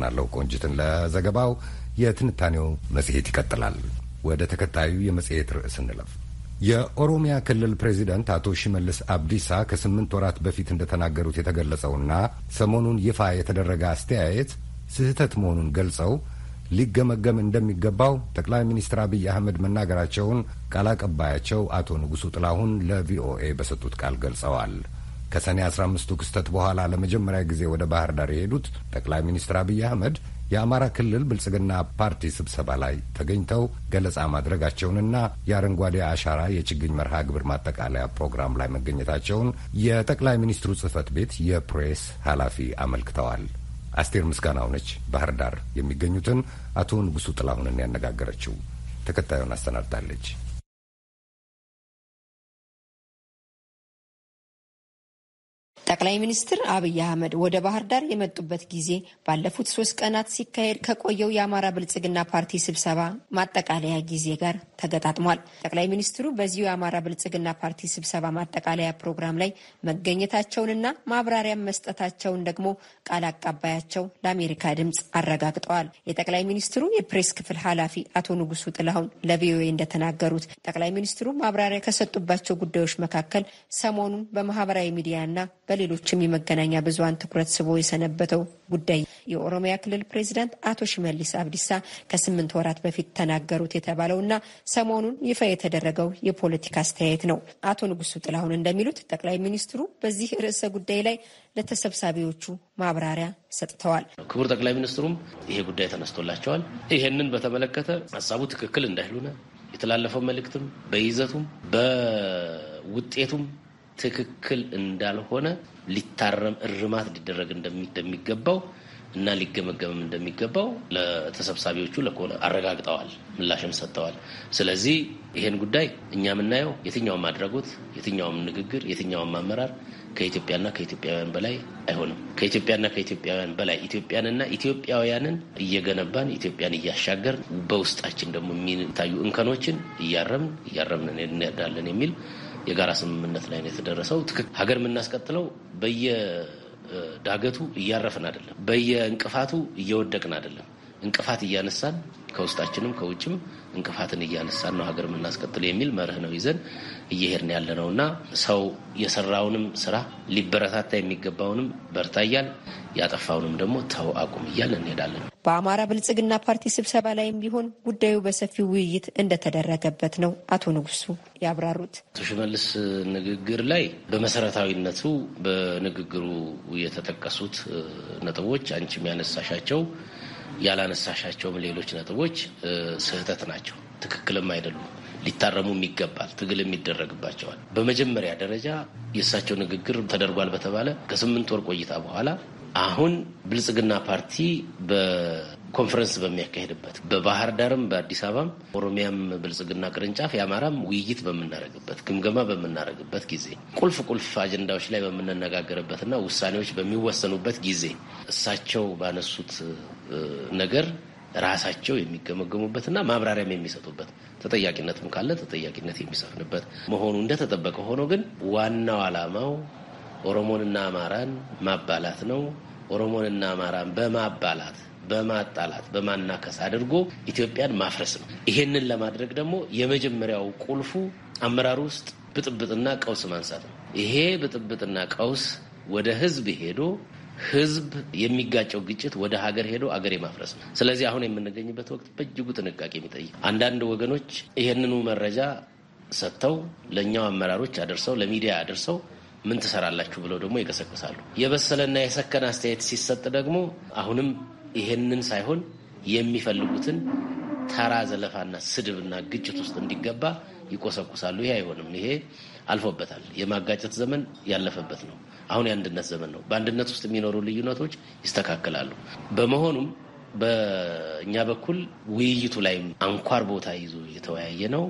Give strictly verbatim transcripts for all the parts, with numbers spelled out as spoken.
አመሰግናለሁ ቆንጅትን ለዘገባው። የትንታኔው መጽሔት ይቀጥላል። ወደ ተከታዩ የመጽሔት ርዕስ እንለፍ። የኦሮሚያ ክልል ፕሬዚዳንት አቶ ሽመልስ አብዲሳ ከስምንት ወራት በፊት እንደተናገሩት የተገለጸውና ሰሞኑን ይፋ የተደረገ አስተያየት ስህተት መሆኑን ገልጸው ሊገመገም እንደሚገባው ጠቅላይ ሚኒስትር አብይ አህመድ መናገራቸውን ቃል አቀባያቸው አቶ ንጉሱ ጥላሁን ለቪኦኤ በሰጡት ቃል ገልጸዋል። ከሰኔ አስራ አምስቱ ክስተት በኋላ ለመጀመሪያ ጊዜ ወደ ባህር ዳር የሄዱት ጠቅላይ ሚኒስትር አብይ አህመድ የአማራ ክልል ብልጽግና ፓርቲ ስብሰባ ላይ ተገኝተው ገለጻ ማድረጋቸውንና የአረንጓዴ አሻራ የችግኝ መርሃ ግብር ማጠቃለያ ፕሮግራም ላይ መገኘታቸውን የጠቅላይ ሚኒስትሩ ጽህፈት ቤት የፕሬስ ኃላፊ አመልክተዋል። አስቴር ምስጋናው ነች ባህር ዳር የሚገኙትን አቶ ንጉሱ ጥላሁንን ያነጋገረችው። ተከታዩን አሰናድታለች። ጠቅላይ ሚኒስትር አብይ አህመድ ወደ ባህር ዳር የመጡበት ጊዜ ባለፉት ሶስት ቀናት ሲካሄድ ከቆየው የአማራ ብልጽግና ፓርቲ ስብሰባ ማጠቃለያ ጊዜ ጋር ተገጣጥሟል። ጠቅላይ ሚኒስትሩ በዚሁ የአማራ ብልጽግና ፓርቲ ስብሰባ ማጠቃለያ ፕሮግራም ላይ መገኘታቸውንና ማብራሪያ መስጠታቸውን ደግሞ ቃል አቀባያቸው ለአሜሪካ ድምጽ አረጋግጠዋል። የጠቅላይ ሚኒስትሩ የፕሬስ ክፍል ኃላፊ አቶ ንጉሱ ጥላሁን ለቪኦኤ እንደተናገሩት ጠቅላይ ሚኒስትሩ ማብራሪያ ከሰጡባቸው ጉዳዮች መካከል ሰሞኑን በማህበራዊ ሚዲያና በሌሎችም የመገናኛ ብዙሃን ትኩረት ስቦ የሰነበተው ጉዳይ የኦሮሚያ ክልል ፕሬዚዳንት አቶ ሽመልስ አብዲሳ ከስምንት ወራት በፊት ተናገሩት የተባለውና ሰሞኑን ይፋ የተደረገው የፖለቲካ አስተያየት ነው። አቶ ንጉሱ ጥላሁን እንደሚሉት ጠቅላይ ሚኒስትሩ በዚህ ርዕሰ ጉዳይ ላይ ለተሰብሳቢዎቹ ማብራሪያ ሰጥተዋል። ክቡር ጠቅላይ ሚኒስትሩም ይሄ ጉዳይ ተነስቶላቸዋል። ይሄንን በተመለከተ ሀሳቡ ትክክል እንዳይሆነ የተላለፈው መልእክትም በይዘቱም በውጤቱም ትክክል እንዳልሆነ ሊታረም እርማት ሊደረግ እንደሚገባው እና ሊገመገም እንደሚገባው ለተሰብሳቢዎቹ ለኮለ አረጋግጠዋል፣ ምላሽም ሰጥተዋል። ስለዚህ ይሄን ጉዳይ እኛ የምናየው የትኛውም አድራጎት፣ የትኛውም ንግግር፣ የትኛውም አመራር ከኢትዮጵያና ከኢትዮጵያውያን በላይ አይሆንም። ከኢትዮጵያና ከኢትዮጵያውያን በላይ ኢትዮጵያንና ኢትዮጵያውያንን እየገነባን ኢትዮጵያን እያሻገር በውስጣችን ደግሞ የሚታዩ እንከኖችን እያረምን እያረምን እንሄዳለን የሚል የጋራ ስምምነት ላይ ነው የተደረሰው። ሀገር የምናስቀጥለው በየዳገቱ እያረፍን አይደለም፣ በየእንቅፋቱ እየወደቅን አይደለም። እንቅፋት እያነሳን ከውስጣችንም ከውጭም እንቅፋትን እያነሳን ነው ሀገር የምናስቀጥለው የሚል መርህ ነው ይዘን እየሄድን ያለነውና ሰው የሰራውንም ስራ ሊበረታታ የሚገባውንም በርታ እያል ያጠፋውንም ደግሞ ተው አቁም እያልን እንሄዳለን። በአማራ ብልጽግና ፓርቲ ስብሰባ ላይም ቢሆን ጉዳዩ በሰፊው ውይይት እንደተደረገበት ነው አቶ ንጉሱ ያብራሩት። አቶ ሽመልስ ንግግር ላይ በመሰረታዊነቱ በንግግሩ የተጠቀሱት ነጥቦች አንቺም ያነሳሻቸው ያላነሳሻቸውም ሌሎች ነጥቦች ስህተት ናቸው፣ ትክክልም አይደሉም፣ ሊታረሙም ይገባል፣ ትግልም ይደረግባቸዋል። በመጀመሪያ ደረጃ የእሳቸው ንግግር ተደርጓል በተባለ ከስምንት ወር ቆይታ በኋላ አሁን ብልጽግና ፓርቲ በኮንፈረንስ በሚያካሄድበት በባህር ዳርም በአዲስ አበባም ኦሮሚያም ብልጽግና ቅርንጫፍ የአማራም ውይይት በምናደርግበት ግምገማ በምናደርግበት ጊዜ ቁልፍ ቁልፍ አጀንዳዎች ላይ በምንነጋገርበትና ውሳኔዎች በሚወሰኑበት ጊዜ እሳቸው ባነሱት ነገር ራሳቸው የሚገመገሙበትና ማብራሪያም የሚሰጡበት ተጠያቂነትም ካለ ተጠያቂነት የሚሰፍንበት መሆኑ እንደተጠበቀ ሆኖ ግን ዋናው ዓላማው ኦሮሞንና አማራን ማባላት ነው። ኦሮሞንና አማራን በማባላት በማጣላት በማናከስ አድርጎ ኢትዮጵያን ማፍረስ ነው። ይሄንን ለማድረግ ደግሞ የመጀመሪያው ቁልፉ አመራር ውስጥ ብጥብጥና ቀውስ ማንሳት ነው። ይሄ ብጥብጥና ቀውስ ወደ ህዝብ ሄዶ ህዝብ የሚጋጨው ግጭት ወደ ሀገር ሄዶ አገር የማፍረስ ነው። ስለዚህ አሁን የምንገኝበት ወቅት በእጅጉ ጥንቃቄ የሚጠይቅ አንዳንድ ወገኖች ይሄንኑ መረጃ ሰጥተው ለእኛው አመራሮች አደርሰው ለሚዲያ አደርሰው ምን ትሰራላችሁ ብለው ደግሞ ይቀሰቅሳሉ። የበሰለና የሰከነ አስተያየት ሲሰጥ ደግሞ አሁንም ይሄንን ሳይሆን የሚፈልጉትን ተራ ዘለፋና ስድብና ግጭት ውስጥ እንዲገባ ይቆሰቁሳሉ። ይሄ አይሆንም። ይሄ አልፎበታል። የማጋጨት ዘመን ያለፈበት ነው። አሁን የአንድነት ዘመን ነው። በአንድነት ውስጥ የሚኖሩ ልዩነቶች ይስተካከላሉ። በመሆኑም በእኛ በኩል ውይይቱ ላይ አንኳር ቦታ ይዞ የተወያየ ነው።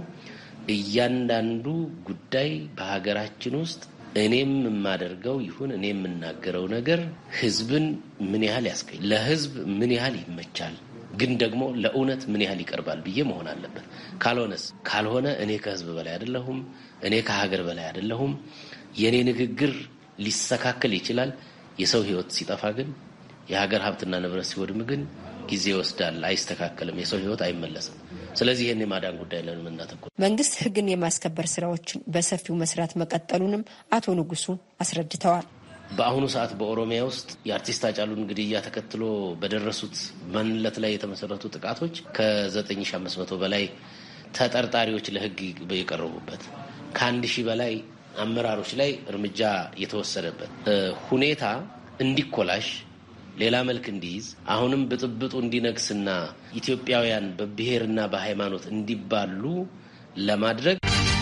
እያንዳንዱ ጉዳይ በሀገራችን ውስጥ እኔም የማደርገው ይሁን እኔ የምናገረው ነገር ህዝብን ምን ያህል ያስገኝ፣ ለህዝብ ምን ያህል ይመቻል፣ ግን ደግሞ ለእውነት ምን ያህል ይቀርባል ብዬ መሆን አለበት። ካልሆነስ ካልሆነ እኔ ከህዝብ በላይ አይደለሁም፣ እኔ ከሀገር በላይ አይደለሁም። የኔ ንግግር ሊስተካከል ይችላል። የሰው ህይወት ሲጠፋ ግን የሀገር ሀብትና ንብረት ሲወድም ግን ጊዜ ይወስዳል፣ አይስተካከልም፣ የሰው ህይወት አይመለስም። ስለዚህ ይሄን የማዳን ጉዳይ ላይ ነው የምናተኩረው። መንግስት ህግን የማስከበር ስራዎችን በሰፊው መስራት መቀጠሉንም አቶ ንጉሱ አስረድተዋል። በአሁኑ ሰዓት በኦሮሚያ ውስጥ የአርቲስት ሃጫሉን ግድያ ተከትሎ በደረሱት ማንነት ላይ የተመሰረቱ ጥቃቶች ከዘጠኝ ሺህ አምስት መቶ በላይ ተጠርጣሪዎች ለህግ የቀረቡበት ከአንድ ሺህ በላይ አመራሮች ላይ እርምጃ የተወሰደበት ሁኔታ እንዲኮላሽ ሌላ መልክ እንዲይዝ አሁንም ብጥብጡ እንዲነግስና ኢትዮጵያውያን በብሔርና በሃይማኖት እንዲባሉ ለማድረግ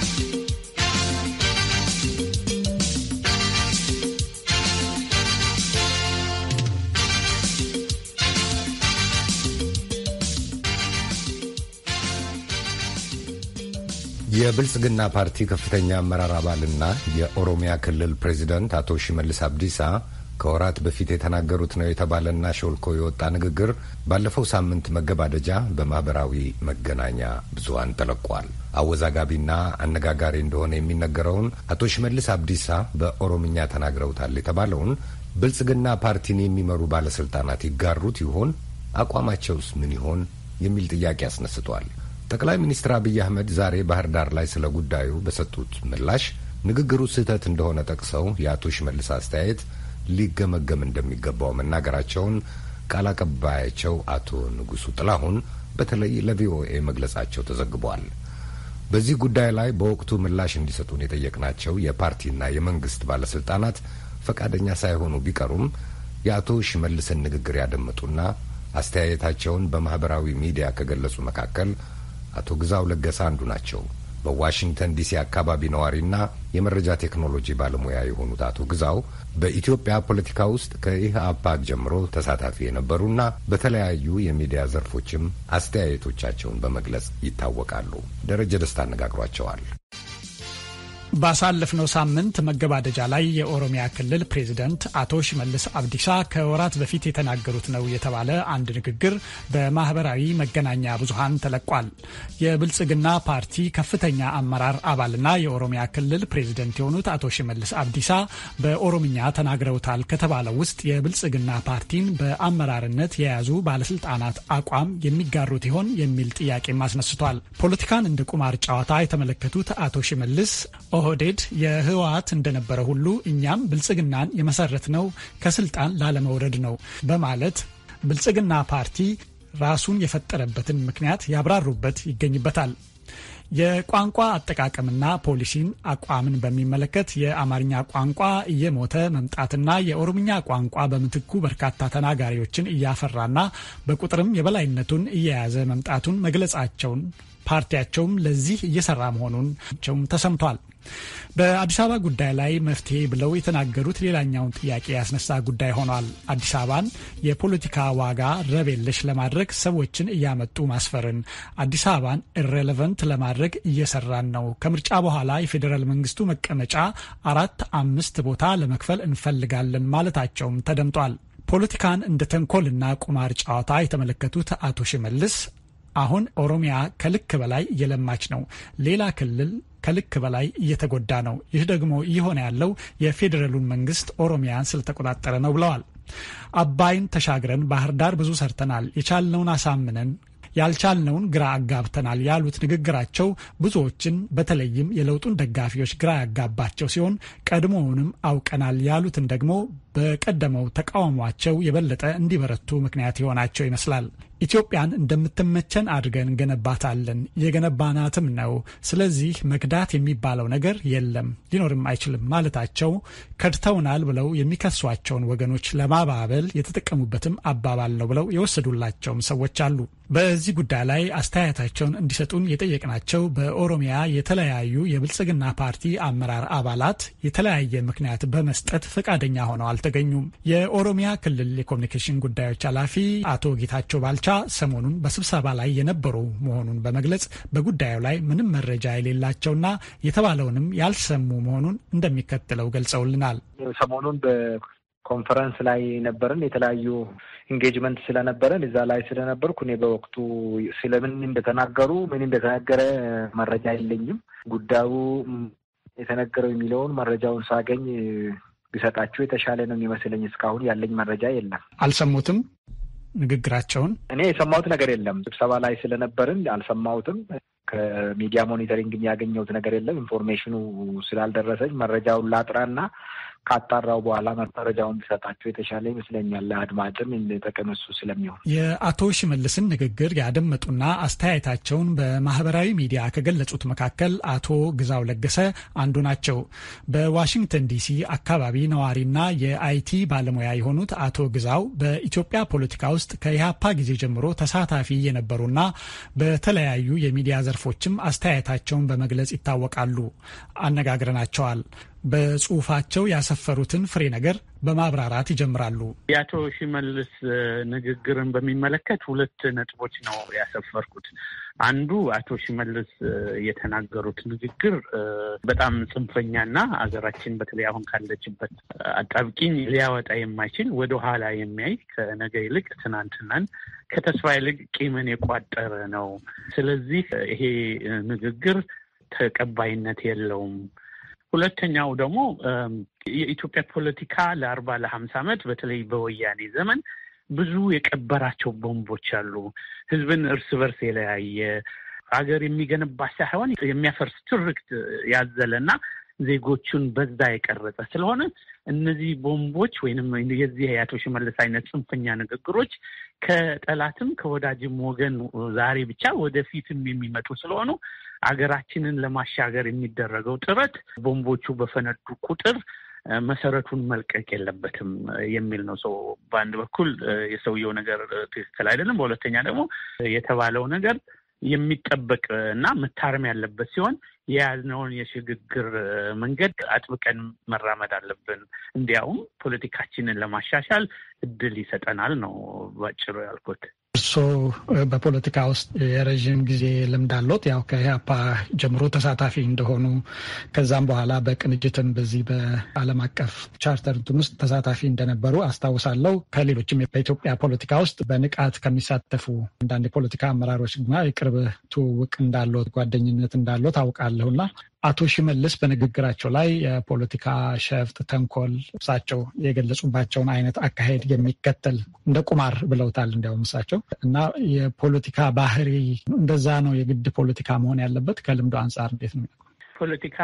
የብልጽግና ፓርቲ ከፍተኛ አመራር አባልና የኦሮሚያ ክልል ፕሬዚዳንት አቶ ሽመልስ አብዲሳ ከወራት በፊት የተናገሩት ነው የተባለና ሾልኮ የወጣ ንግግር ባለፈው ሳምንት መገባደጃ በማህበራዊ መገናኛ ብዙሃን ተለቋል። አወዛጋቢና አነጋጋሪ እንደሆነ የሚነገረውን አቶ ሽመልስ አብዲሳ በኦሮምኛ ተናግረውታል የተባለውን ብልጽግና ፓርቲን የሚመሩ ባለስልጣናት ይጋሩት ይሆን? አቋማቸውስ ምን ይሆን የሚል ጥያቄ አስነስቷል። ጠቅላይ ሚኒስትር አብይ አህመድ ዛሬ ባህር ዳር ላይ ስለ ጉዳዩ በሰጡት ምላሽ ንግግሩ ስህተት እንደሆነ ጠቅሰው የአቶ ሽመልስ አስተያየት ሊገመገም እንደሚገባው መናገራቸውን ቃል አቀባያቸው አቶ ንጉሱ ጥላሁን በተለይ ለቪኦኤ መግለጻቸው ተዘግቧል። በዚህ ጉዳይ ላይ በወቅቱ ምላሽ እንዲሰጡን የጠየቅናቸው የፓርቲና የመንግስት ባለስልጣናት ፈቃደኛ ሳይሆኑ ቢቀሩም የአቶ ሽመልስን ንግግር ያደመጡና አስተያየታቸውን በማህበራዊ ሚዲያ ከገለጹ መካከል አቶ ግዛው ለገሰ አንዱ ናቸው። በዋሽንግተን ዲሲ አካባቢ ነዋሪና የመረጃ ቴክኖሎጂ ባለሙያ የሆኑት አቶ ግዛው በኢትዮጵያ ፖለቲካ ውስጥ ከኢህአፓግ ጀምሮ ተሳታፊ የነበሩና በተለያዩ የሚዲያ ዘርፎችም አስተያየቶቻቸውን በመግለጽ ይታወቃሉ። ደረጀ ደስታ አነጋግሯቸዋል። ባሳለፍነው ሳምንት መገባደጃ ላይ የኦሮሚያ ክልል ፕሬዝዳንት አቶ ሽመልስ አብዲሳ ከወራት በፊት የተናገሩት ነው የተባለ አንድ ንግግር በማህበራዊ መገናኛ ብዙሃን ተለቋል። የብልጽግና ፓርቲ ከፍተኛ አመራር አባልና የኦሮሚያ ክልል ፕሬዝዳንት የሆኑት አቶ ሽመልስ አብዲሳ በኦሮምኛ ተናግረውታል ከተባለው ውስጥ የብልጽግና ፓርቲን በአመራርነት የያዙ ባለስልጣናት አቋም የሚጋሩት ይሆን የሚል ጥያቄም አስነስቷል። ፖለቲካን እንደ ቁማር ጨዋታ የተመለከቱት አቶ ሽመልስ ኦህዴድ የህወሓት እንደነበረ ሁሉ እኛም ብልጽግናን የመሰረትነው ከስልጣን ላለመውረድ ነው በማለት ብልጽግና ፓርቲ ራሱን የፈጠረበትን ምክንያት ያብራሩበት ይገኝበታል። የቋንቋ አጠቃቀምና ፖሊሲን አቋምን በሚመለከት የአማርኛ ቋንቋ እየሞተ መምጣትና የኦሮምኛ ቋንቋ በምትኩ በርካታ ተናጋሪዎችን እያፈራና በቁጥርም የበላይነቱን እየያዘ መምጣቱን መግለጻቸውን ፓርቲያቸውም ለዚህ እየሰራ መሆኑን ተሰምቷል። በአዲስ አበባ ጉዳይ ላይ መፍትሄ ብለው የተናገሩት ሌላኛውን ጥያቄ ያስነሳ ጉዳይ ሆኗል። አዲስ አበባን የፖለቲካ ዋጋ ረብ የለሽ ለማድረግ ሰዎችን እያመጡ ማስፈርን፣ አዲስ አበባን ኢሬሌቨንት ለማድረግ እየሰራን ነው። ከምርጫ በኋላ የፌዴራል መንግስቱ መቀመጫ አራት አምስት ቦታ ለመክፈል እንፈልጋለን ማለታቸውም ተደምጧል። ፖለቲካን እንደ ተንኮልና ቁማር ጨዋታ የተመለከቱት አቶ ሽመልስ አሁን ኦሮሚያ ከልክ በላይ እየለማች ነው፣ ሌላ ክልል ከልክ በላይ እየተጎዳ ነው። ይህ ደግሞ እየሆነ ያለው የፌዴራሉን መንግስት ኦሮሚያን ስለተቆጣጠረ ነው ብለዋል። አባይን ተሻግረን ባህር ዳር ብዙ ሰርተናል፣ የቻልነውን አሳምነን ያልቻልነውን ግራ አጋብተናል ያሉት ንግግራቸው ብዙዎችን በተለይም የለውጡን ደጋፊዎች ግራ ያጋባቸው ሲሆን ቀድሞውንም አውቀናል ያሉትን ደግሞ በቀደመው ተቃውሟቸው የበለጠ እንዲበረቱ ምክንያት የሆናቸው ይመስላል። ኢትዮጵያን እንደምትመቸን አድርገን ገነባታለን፣ የገነባናትም ነው። ስለዚህ መክዳት የሚባለው ነገር የለም ሊኖርም አይችልም ማለታቸው ከድተውናል ብለው የሚከሷቸውን ወገኖች ለማባበል የተጠቀሙበትም አባባል ነው ብለው የወሰዱላቸውም ሰዎች አሉ። በዚህ ጉዳይ ላይ አስተያየታቸውን እንዲሰጡን የጠየቅናቸው በኦሮሚያ የተለያዩ የብልጽግና ፓርቲ አመራር አባላት የተለያየ ምክንያት በመስጠት ፈቃደኛ ሆነው አልተገኙም። የኦሮሚያ ክልል የኮሚኒኬሽን ጉዳዮች ኃላፊ አቶ ጌታቸው ባልቻ ሰሞኑን በስብሰባ ላይ የነበሩ መሆኑን በመግለጽ በጉዳዩ ላይ ምንም መረጃ የሌላቸውና የተባለውንም ያልሰሙ መሆኑን እንደሚከተለው ገልጸውልናል። ሰሞኑን በኮንፈረንስ ላይ ነበርን። የተለያዩ ኢንጌጅመንት ስለነበረን እዛ ላይ ስለነበርኩ እኔ በወቅቱ ስለምን እንደተናገሩ ምን እንደተናገረ መረጃ የለኝም። ጉዳዩ የተነገረው የሚለውን መረጃውን ሳገኝ ቢሰጣቸው የተሻለ ነው የሚመስለኝ። እስካሁን ያለኝ መረጃ የለም። አልሰሙትም ንግግራቸውን? እኔ የሰማሁት ነገር የለም። ስብሰባ ላይ ስለነበርን አልሰማሁትም። ከሚዲያ ሞኒተሪንግ የሚያገኘውት ነገር የለም። ኢንፎርሜሽኑ ስላልደረሰኝ መረጃውን ላጥራና ካጣራው በኋላ መረጃውን ቢሰጣቸው የተሻለ ይመስለኛል። ለአድማጭም እንደተቀነሱ ስለሚሆን የአቶ ሽመልስን ንግግር ያደመጡና አስተያየታቸውን በማህበራዊ ሚዲያ ከገለጹት መካከል አቶ ግዛው ለገሰ አንዱ ናቸው። በዋሽንግተን ዲሲ አካባቢ ነዋሪና የአይቲ ባለሙያ የሆኑት አቶ ግዛው በኢትዮጵያ ፖለቲካ ውስጥ ከኢህአፓ ጊዜ ጀምሮ ተሳታፊ የነበሩና በተለያዩ የሚዲያ ዘርፎችም አስተያየታቸውን በመግለጽ ይታወቃሉ። አነጋግረናቸዋል። በጽሁፋቸው ያሰፈሩትን ፍሬ ነገር በማብራራት ይጀምራሉ። የአቶ ሽመልስ ንግግርን በሚመለከት ሁለት ነጥቦች ነው ያሰፈርኩት። አንዱ አቶ ሽመልስ የተናገሩት ንግግር በጣም ጽንፈኛና አገራችን በተለይ አሁን ካለችበት አጣብቂኝ ሊያወጣ የማይችል ወደ ኋላ የሚያይ ከነገ ይልቅ ትናንትናን ከተስፋ ይልቅ ቂምን የቋጠረ ነው። ስለዚህ ይሄ ንግግር ተቀባይነት የለውም። ሁለተኛው ደግሞ የኢትዮጵያ ፖለቲካ ለአርባ ለሀምሳ ዓመት በተለይ በወያኔ ዘመን ብዙ የቀበራቸው ቦምቦች አሉ። ህዝብን እርስ በርስ የለያየ ሀገር የሚገነባ ሳይሆን የሚያፈርስ ትርክት ያዘለና ዜጎቹን በዛ የቀረጸ ስለሆነ እነዚህ ቦምቦች ወይንም የዚህ የአቶ ሽመልስ አይነት ጽንፈኛ ንግግሮች ከጠላትም ከወዳጅም ወገን ዛሬ ብቻ ወደፊትም የሚመጡ ስለሆኑ አገራችንን ለማሻገር የሚደረገው ጥረት ቦምቦቹ በፈነዱ ቁጥር መሰረቱን መልቀቅ የለበትም የሚል ነው። ሰው በአንድ በኩል የሰውየው ነገር ትክክል አይደለም፣ በሁለተኛ ደግሞ የተባለው ነገር የሚጠበቅ እና መታረም ያለበት ሲሆን የያዝነውን የሽግግር መንገድ አጥብቀን መራመድ አለብን። እንዲያውም ፖለቲካችንን ለማሻሻል እድል ይሰጠናል ነው ባጭሩ ያልኩት። እርስዎ በፖለቲካ ውስጥ የረዥም ጊዜ ልምድ አለዎት። ያው ከኢህአፓ ጀምሮ ተሳታፊ እንደሆኑ ከዛም በኋላ በቅንጅትም በዚህ በዓለም አቀፍ ቻርተር ውስጥ ተሳታፊ እንደነበሩ አስታውሳለሁ። ከሌሎችም በኢትዮጵያ ፖለቲካ ውስጥ በንቃት ከሚሳተፉ አንዳንድ የፖለቲካ አመራሮች ጋር የቅርብ ትውውቅ እንዳለዎት፣ ጓደኝነት እንዳለዎት አውቃለሁና አቶ ሽመልስ በንግግራቸው ላይ የፖለቲካ ሸፍጥ፣ ተንኮል እሳቸው የገለጹባቸውን አይነት አካሄድ የሚከተል እንደ ቁማር ብለውታል እንዲያውም እሳቸው እና የፖለቲካ ባህሪ እንደዛ ነው የግድ ፖለቲካ መሆን ያለበት? ከልምዶ አንጻር እንዴት ነው? ፖለቲካ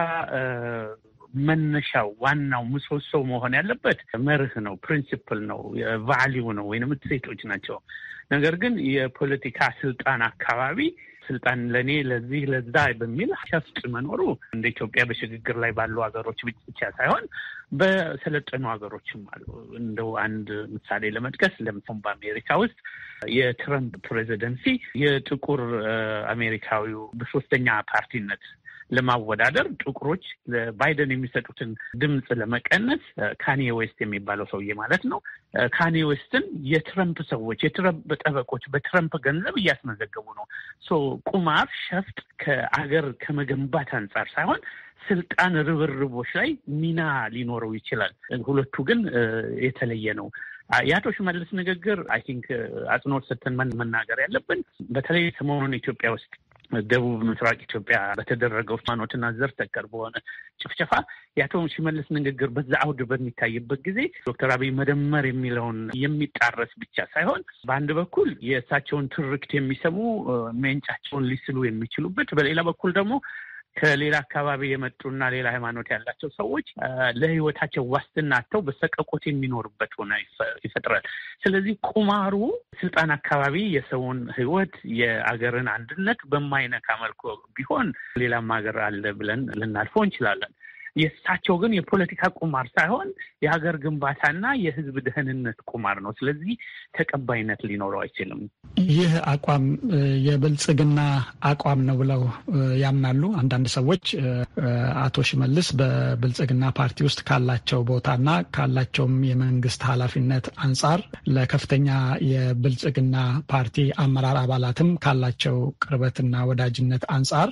መነሻው ዋናው ምሰሶ መሆን ያለበት መርህ ነው፣ ፕሪንሲፕል ነው፣ ቫልዩ ነው ወይንም እሴቶች ናቸው። ነገር ግን የፖለቲካ ስልጣን አካባቢ ስልጣን ለኔ ለዚህ ለዛ በሚል ሸፍጥ መኖሩ እንደ ኢትዮጵያ በሽግግር ላይ ባሉ ሀገሮች ብቻ ሳይሆን በሰለጠኑ ሀገሮችም አሉ። እንደው አንድ ምሳሌ ለመጥቀስ ለምሳሌ በአሜሪካ ውስጥ የትረምፕ ፕሬዚደንሲ የጥቁር አሜሪካዊው በሶስተኛ ፓርቲነት ለማወዳደር ጥቁሮች ለባይደን የሚሰጡትን ድምጽ ለመቀነስ ካኒ ዌስት የሚባለው ሰውዬ ማለት ነው ካኒ ዌስትን የትረምፕ ሰዎች የትረምፕ ጠበቆች በትረምፕ ገንዘብ እያስመዘገቡ ነው። ሶ ቁማር ሸፍጥ ከአገር ከመገንባት አንጻር ሳይሆን ስልጣን ርብርቦች ላይ ሚና ሊኖረው ይችላል። ሁለቱ ግን የተለየ ነው። የአቶ ሽመልስ ንግግር አይ ቲንክ አጽንኦት ሰጥተን መናገር ያለብን በተለይ ሰሞኑን ኢትዮጵያ ውስጥ ደቡብ ምስራቅ ኢትዮጵያ በተደረገው ሃይማኖትና ዘር ተኮር በሆነ ጭፍጨፋ የአቶ ሽመልስ ንግግር በዛ አውድ በሚታይበት ጊዜ ዶክተር አብይ መደመር የሚለውን የሚጣረስ ብቻ ሳይሆን በአንድ በኩል የእሳቸውን ትርክት የሚሰሙ ሜንጫቸውን ሊስሉ የሚችሉበት፣ በሌላ በኩል ደግሞ ከሌላ አካባቢ የመጡና ሌላ ሃይማኖት ያላቸው ሰዎች ለህይወታቸው ዋስትና አጥተው በሰቀቆት የሚኖርበት ሆነ ይፈጥራል። ስለዚህ ቁማሩ ስልጣን አካባቢ የሰውን ህይወት የአገርን አንድነት በማይነካ መልኩ ቢሆን ሌላም ሀገር አለ ብለን ልናልፈው እንችላለን። የእሳቸው ግን የፖለቲካ ቁማር ሳይሆን የሀገር ግንባታና የህዝብ ደህንነት ቁማር ነው። ስለዚህ ተቀባይነት ሊኖረው አይችልም። ይህ አቋም የብልጽግና አቋም ነው ብለው ያምናሉ አንዳንድ ሰዎች። አቶ ሽመልስ በብልጽግና ፓርቲ ውስጥ ካላቸው ቦታና ካላቸውም የመንግስት ኃላፊነት አንጻር ለከፍተኛ የብልጽግና ፓርቲ አመራር አባላትም ካላቸው ቅርበትና ወዳጅነት አንጻር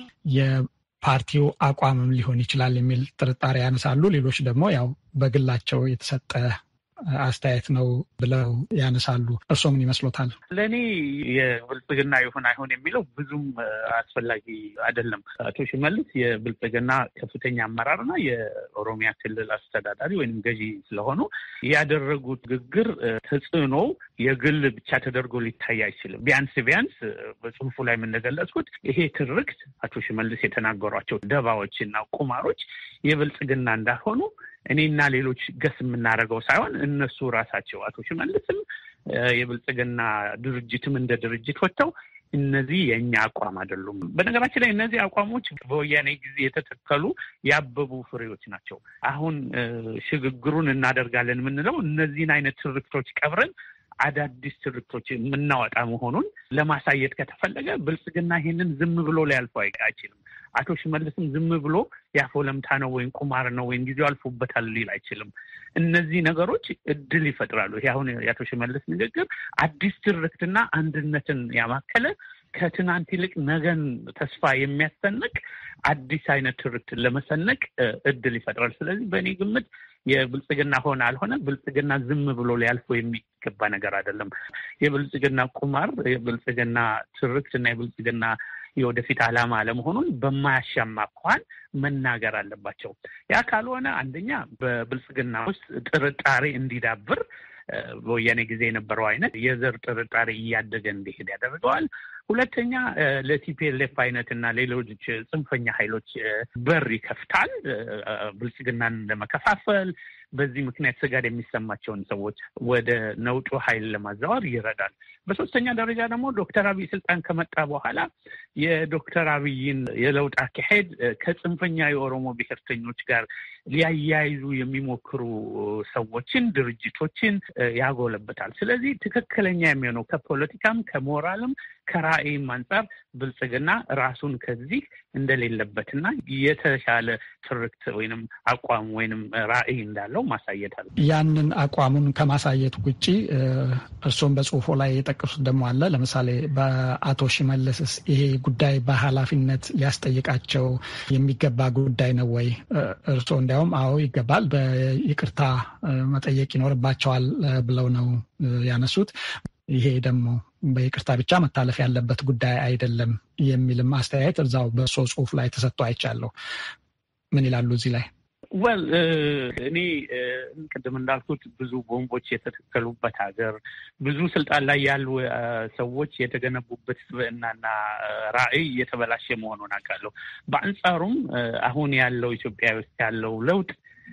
ፓርቲው አቋምም ሊሆን ይችላል የሚል ጥርጣሬ ያነሳሉ። ሌሎች ደግሞ ያው በግላቸው የተሰጠ አስተያየት ነው ብለው ያነሳሉ። እርስዎ ምን ይመስሎታል? ለኔ የብልጽግና ይሁን አይሁን የሚለው ብዙም አስፈላጊ አይደለም። አቶ ሽመልስ የብልጽግና ከፍተኛ አመራርና የኦሮሚያ ክልል አስተዳዳሪ ወይም ገዢ ስለሆኑ ያደረጉት ግግር ተጽዕኖ የግል ብቻ ተደርጎ ሊታይ አይችልም። ቢያንስ ቢያንስ በጽሁፉ ላይ የምንገለጽኩት ይሄ ትርክት አቶ ሽመልስ የተናገሯቸው ደባዎችና ቁማሮች የብልጽግና እንዳልሆኑ እኔና ሌሎች ገስ የምናደርገው ሳይሆን እነሱ ራሳቸው አቶ ሽመልስም የብልጽግና ድርጅትም እንደ ድርጅት ወጥተው እነዚህ የኛ አቋም አይደሉም። በነገራችን ላይ እነዚህ አቋሞች በወያኔ ጊዜ የተተከሉ ያበቡ ፍሬዎች ናቸው። አሁን ሽግግሩን እናደርጋለን የምንለው እነዚህን አይነት ትርክቶች ቀብረን አዳዲስ ትርክቶች የምናወጣ መሆኑን ለማሳየት ከተፈለገ ብልጽግና ይሄንን ዝም ብሎ ሊያልፈው አይችልም። አቶ ሽመልስም ዝም ብሎ ያፎለምታ ነው ወይም ቁማር ነው ወይም ጊዜው አልፎበታል ሊል አይችልም። እነዚህ ነገሮች እድል ይፈጥራሉ። ይሄ አሁን የአቶ ሽመልስ ንግግር አዲስ ትርክትና አንድነትን ያማከለ ከትናንት ይልቅ ነገን ተስፋ የሚያሰንቅ አዲስ አይነት ትርክት ለመሰነቅ እድል ይፈጥራል። ስለዚህ በእኔ ግምት የብልጽግና ሆነ አልሆነ ብልጽግና ዝም ብሎ ሊያልፈው የሚገባ ነገር አይደለም። የብልጽግና ቁማር፣ የብልጽግና ትርክትና የብልጽግና የወደፊት ዓላማ አለመሆኑን በማያሻማ እንኳን መናገር አለባቸው። ያ ካልሆነ አንደኛ በብልጽግና ውስጥ ጥርጣሬ እንዲዳብር በወያኔ ጊዜ የነበረው አይነት የዘር ጥርጣሬ እያደገ እንዲሄድ ያደርገዋል። ሁለተኛ ለቲፒኤልኤፍ አይነት እና ሌሎች ጽንፈኛ ኃይሎች በር ይከፍታል ብልጽግናን ለመከፋፈል። በዚህ ምክንያት ስጋት የሚሰማቸውን ሰዎች ወደ ነውጡ ኃይል ለማዛወር ይረዳል። በሶስተኛ ደረጃ ደግሞ ዶክተር አብይ ስልጣን ከመጣ በኋላ የዶክተር አብይን የለውጥ አካሄድ ከጽንፈኛ የኦሮሞ ብሔርተኞች ጋር ሊያያይዙ የሚሞክሩ ሰዎችን፣ ድርጅቶችን ያጎለበታል። ስለዚህ ትክክለኛ የሚሆነው ከፖለቲካም ከሞራልም ከራዕይም አንጻር ብልጽግና ራሱን ከዚህ እንደሌለበትና የተሻለ ትርክት ወይንም አቋም ወይንም ራዕይ እንዳለው ማሳየት አለ። ያንን አቋሙን ከማሳየት ውጪ እርሶም በጽሁፎ ላይ የጠቀሱት ደግሞ አለ። ለምሳሌ በአቶ ሽመልስስ ይሄ ጉዳይ በኃላፊነት ሊያስጠይቃቸው የሚገባ ጉዳይ ነው ወይ? እርሶ እንዲያውም አዎ ይገባል፣ በይቅርታ መጠየቅ ይኖርባቸዋል ብለው ነው ያነሱት። ይሄ ደግሞ በይቅርታ ብቻ መታለፍ ያለበት ጉዳይ አይደለም የሚልም አስተያየት እዛው በሶ ጽሁፍ ላይ ተሰጥቶ አይቻለሁ። ምን ይላሉ እዚህ ላይ? ወል እኔ ቅድም እንዳልኩት ብዙ ቦምቦች የተተከሉበት ሀገር፣ ብዙ ስልጣን ላይ ያሉ ሰዎች የተገነቡበት ስብዕናና ራዕይ የተበላሸ መሆኑን አውቃለሁ። በአንጻሩም አሁን ያለው ኢትዮጵያ ውስጥ ያለው ለውጥ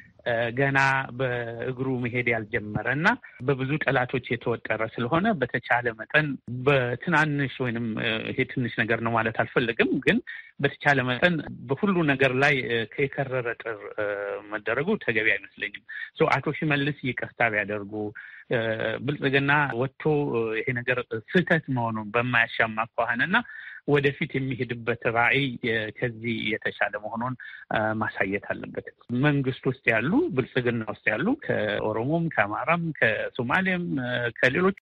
ገና በእግሩ መሄድ ያልጀመረ እና በብዙ ጠላቶች የተወጠረ ስለሆነ በተቻለ መጠን በትናንሽ ወይንም ይሄ ትንሽ ነገር ነው ማለት አልፈልግም፣ ግን በተቻለ መጠን በሁሉ ነገር ላይ ከየከረረ ጥር መደረጉ ተገቢ አይመስለኝም። ሶ አቶ ሽመልስ ይቅርታ ቢያደርጉ ብልጽግና ወጥቶ ይሄ ነገር ስህተት መሆኑን በማያሻማ ከሆነና ወደፊት የሚሄድበት ራዕይ ከዚህ የተሻለ መሆኑን ማሳየት አለበት። መንግስት ውስጥ ያሉ ብልጽግና ውስጥ ያሉ ከኦሮሞም፣ ከአማራም፣ ከሶማሌም ከሌሎች